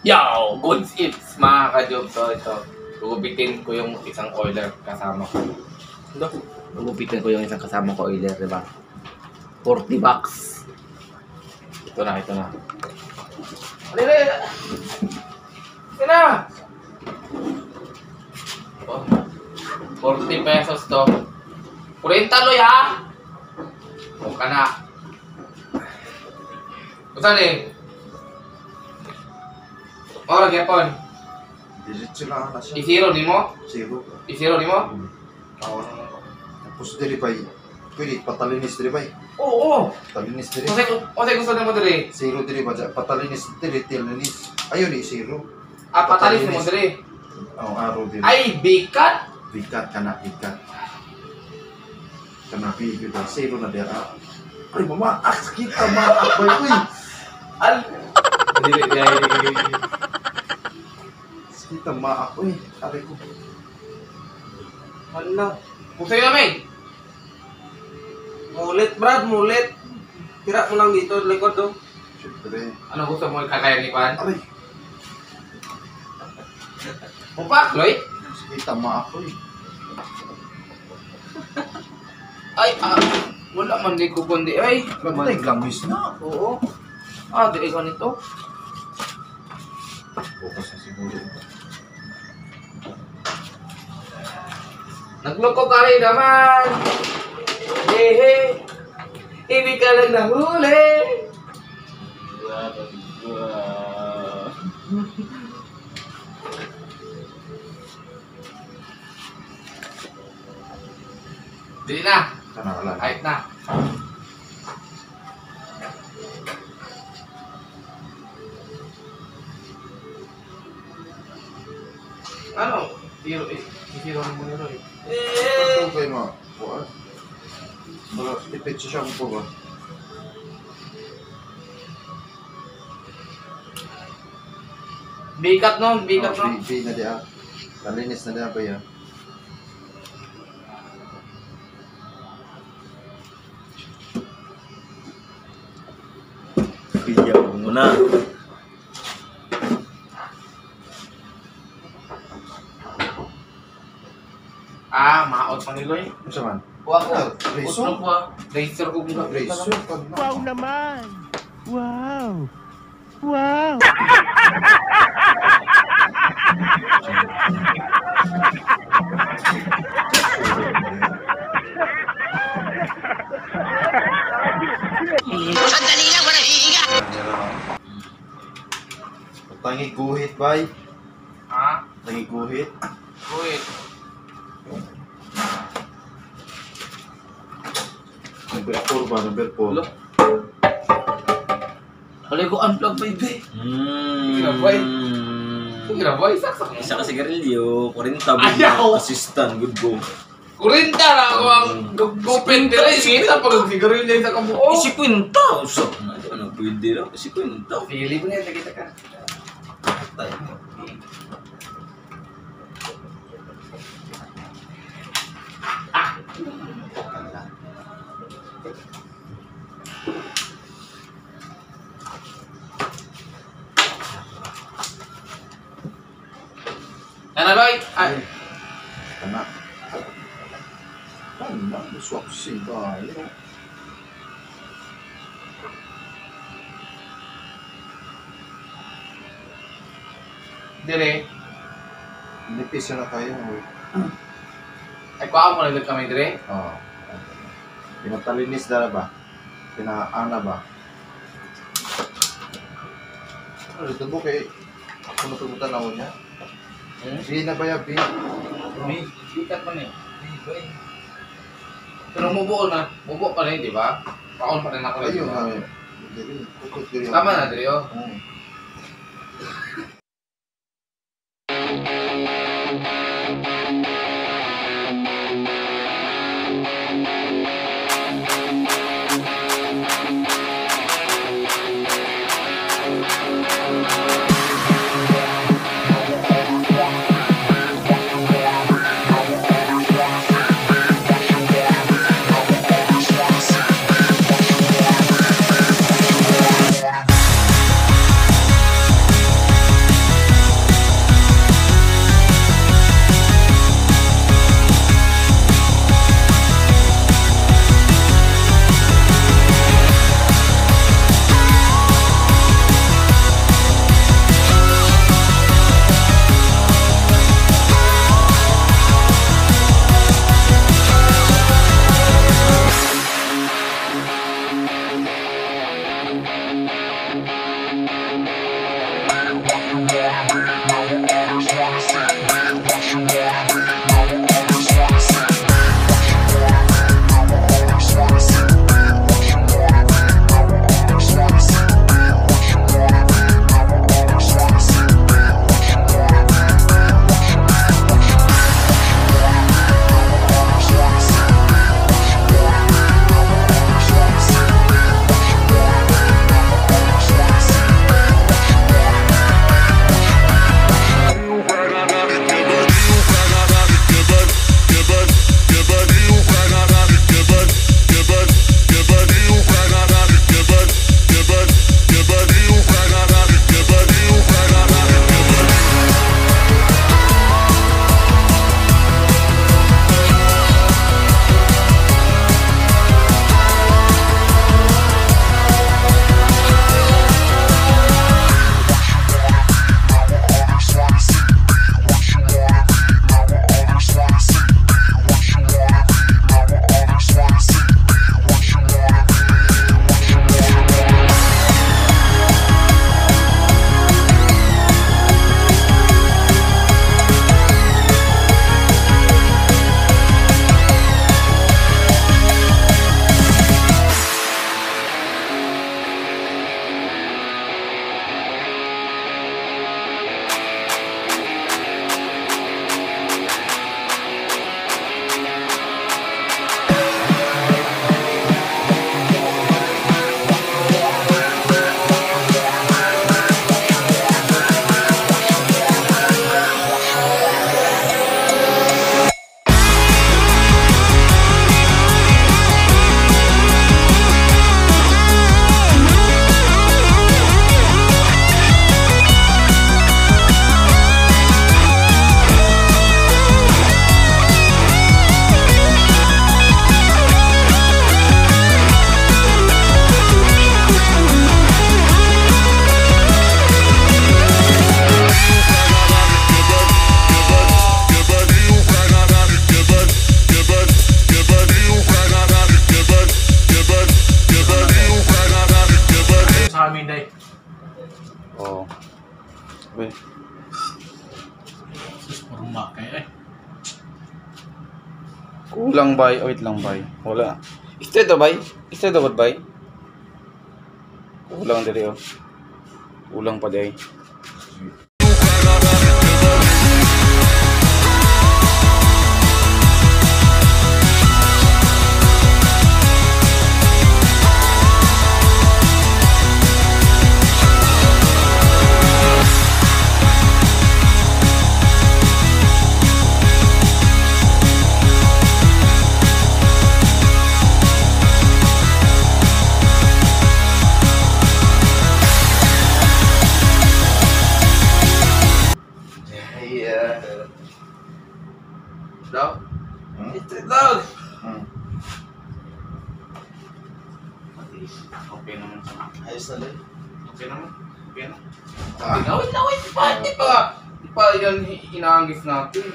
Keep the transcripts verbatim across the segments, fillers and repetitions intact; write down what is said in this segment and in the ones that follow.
Yo! Goods Eats, mga ka-job. So ito, gugupitin ko yung isang oiler kasama ko. Ito, gugupitin ko yung isang kasama ko oiler, diba? forty bucks. Ito na, ito na. Alin na, ito na! Oh, forty pesos to. forty loy ha! O ka na. Saan eh? Ora gyapon. Diretso lang na siya. I-zero ni mo? Zero. I-zero ni mo? Hmm. Tapos diri bay. Pwede patalinis diri bay. Oo, oo. Patalinis diri. Kasi kasi gusto nimo diri. Zero diri ba? Patalinis diri tilinis. Ayun ni zero. Ah, patalis mo diri. Oh, araw diri. Ay, bikat. Bigat kana bigat. Kana bigat ba zero na dira. Ay mama, ak kita ma ak bay uy. Al. Dili dili. Kita ma ak uy. Aray ko. Hala, Puso yun namin. mulit Brad, mulit. Tira mo lang dito, likod do. Siyempre. Ano gusto mo kakaya ni Kwan? Aray. Upak, Loy? Kita ma ak uy. Ay, ah. Wala man di ko kundi. Ay. Ay, gamis na. Oo. Ah, di ko nito. Bukas na siguro. Nagloko ka rin naman. Hehe. Hindi ka lang nahuli. Dili na. Kana wala. Kahit na. Ano? Zero eh. Zero mo nito eh. Ito kayo mga buwan. Wala, ipit siya siya po ba? Bikat no, bikat no. Oh, B, B na diya. Nalinis na diya ba yan? Piyaw mo na. Ah, maot pa ni Loy. Ano siya man? Kuha ko. Ah, razor? Utro ko ah. Razor ko gina. Razor ka na. Wow naman! Wow! Wow! Sandali lang, walang hihinga! Tangi guhit bay. Ha? Tangi guhit. Wait. Number four ba? Number four. Ulo. Kali ko unplug baby. Hmm. Sige na, boy. Sige na boy, saksak mo. Isa ka sigarilyo, forty bud Ayaw! na assistant, good go. Kurinta na ako ang gupin dira. Kita pag sigarilyo niya sa kabuo. Isi kwenta! Usap na, ano, pwede lang. Isi kwenta. Pili mo na, kita ka. Tayo. Ano Loy? Ay. Kana. Kana, swak si bay. Dire. Nipis na kayo. Ay kuha mo na kami dire. Oo. Pinatalinis na ba? Pinaana ba? Ano dito mo kay ako na pumunta na niya? Hmm? B na ba yan? B? May bikat man eh. Pero mubuo na. Mubuo pa rin, di ba? Paon pa rin ako. Ayun nga. Dili, kukot dili. Tama na, Dre, oh. Oo. Oo. Uy. Sus, parang makay eh. Kulang bay. Wait lang bay. Wala. Straight daw bay. Straight daw bay. Kulang diri oh. Kulang pa day. Daw? Hmm? Straight daw! Hmm. Okay naman siya. Ayos na lang. Okay naman. Okay na. Ah. Wait, wait, wait, di pa, di pa, di pa yan inaanggis natin.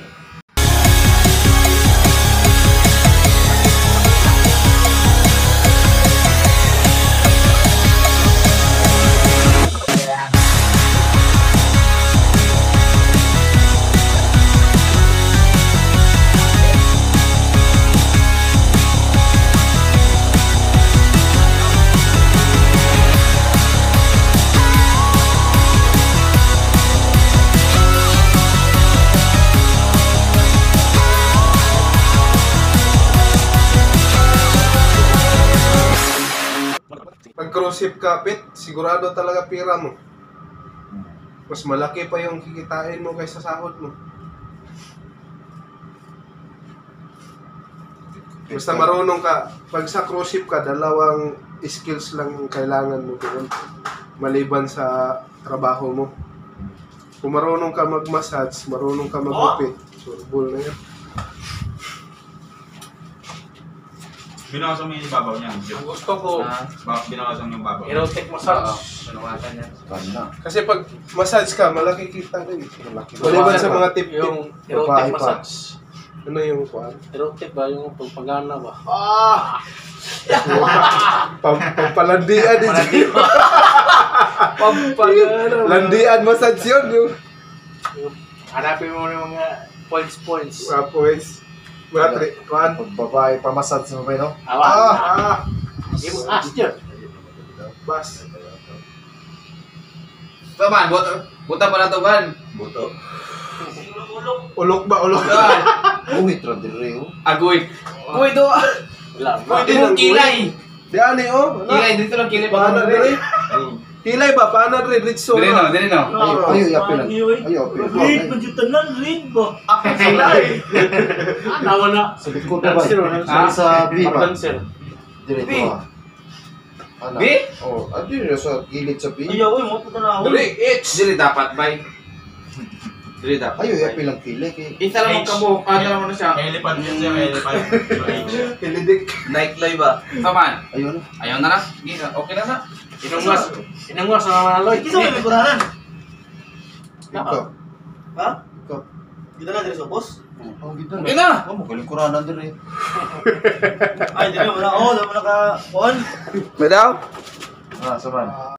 Pag cruise ship kapit, sigurado talaga pira mo. Mas malaki pa yung kikitain mo kaysa sahod mo. Basta marunong ka, pag sa cruise ship ka, dalawang skills lang yung kailangan mo doon. Maliban sa trabaho mo. Kung marunong ka mag-massage, marunong ka mag-upit. Surbol na yan. Binakasan mo yung babaw niya. Ang gusto ko, Ah, Ba- Binakasan mo yung babaw. erotic massage. Pinuwasan yan. Ganda. Kasi pag massage ka, malaki kita rin. Malaki. Maliban sa mga tip-tip. Yung babae erotic pa. massage. Ano yung kuwan? Erotic ba? Yung pagpagana ba? Ah! Pam Pampalandian din. Pampagana. Landian massage yun. Yung Hanapin mo ng mga points-points. mga points. Mga tri... Kuhan. Pag babae, pamassage mo ba, no? Awa. Ah! Ah! Hindi mo as dyan. Bas. Ito man, buta, buta pa na to man. Buto. Ulok ba? Ulok. Uwit, radiri, oh. Agoy. Uy, do. Wala. Pwede mong kilay. Di ani, oh. Ano? Kilay, dito lang kilay. Paano rin? Kilay ba? Paano rin? Rich so. Dili no, dili no. Ayaw, ayaw, yapin lang. Ayaw, yapin. Read, majutan read ba? Ah, nawa na. Sa likod na ba? Dancer, Sa dancer. sa B ba? Dancer. Direto B? ah. Ano? B? Oh, ano yun sa gilid sa B? Ayaw, uy, mo puta na ako. Dili, itch. Dili dapat, bay. Dili dapat. Ayaw, bay. yapin lang kilay kay. Isa lang ang kabuhok. Ano lang mo na siya. Elephant yun siya, elephant. Hilidik. Nightlife ba? Ito man. Ayaw na. Ayaw na na. Sige, okay na na. Inungwas. Inungwas na mga Lloyd. Kisa may puranan. Ikaw. Ha? Ikaw. Kita na diri sa boss. Oh, gitu Okay na. Oh, makalingkuranan din eh. Ay, diri mo na. Oh, dami na ka kuan. May daw? Ah, saman.